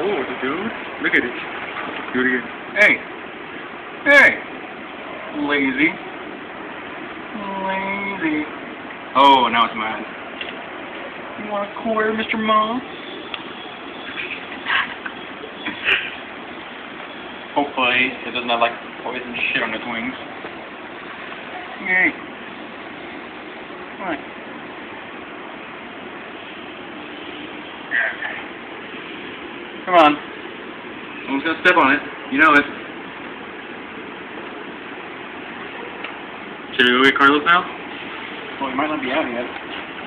cool, dude. Look at it. Do it again. Hey! Hey! Lazy. Lazy. Oh, now it's mad. You want a quarter, Mr. Moss? Hopefully, it doesn't have like poison shit on its wings. Yay. Come on. Come on. Someone's gonna step on it. You know it. Should we go get Carlos now? Well, he might not be out yet.